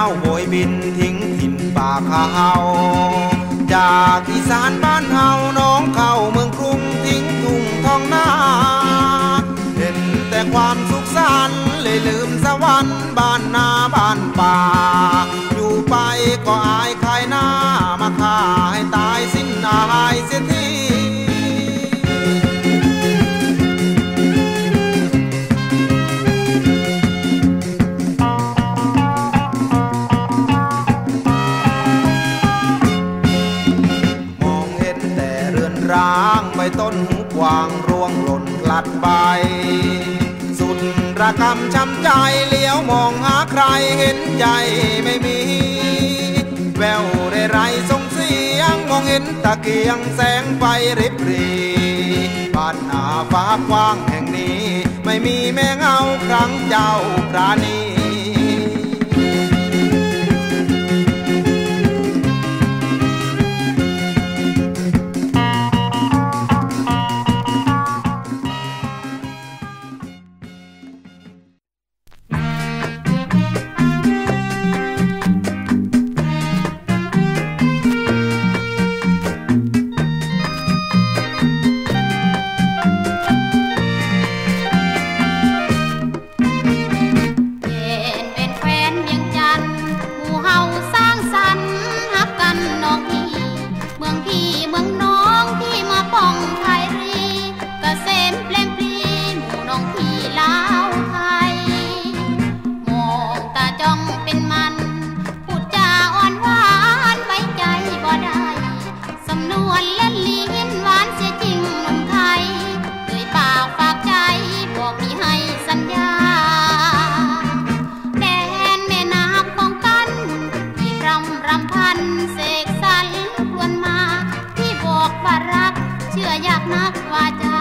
าวโบยบินทิ้งถิ่นป่าเขาจากอีสานบ้านเฮาน้องเข้าเมืองกรุงทิ้งทุ่งท้องนาเห็นแต่ความสุขสันต์เลยลืมสวรรค์บ้านนาบ้านป่าอยู่ไปก็อายขายหน้ามาฆ่าให้ตายสิ้นอายเสียทีร้างใบต้นหูกวางร่วงหล่นพลัดไปสุดระกำช้ำใจเลี้ยวมองหาใครเห็นใจไม่มีแววเรไรส่งเสียงมองเห็นตะเกียงแสงไฟริบรีบ้านนาฟ้ากว้างแห่งนี้ไม่มีแม่เงาครั้งเจ้าปราณีอยากนักว่าจะ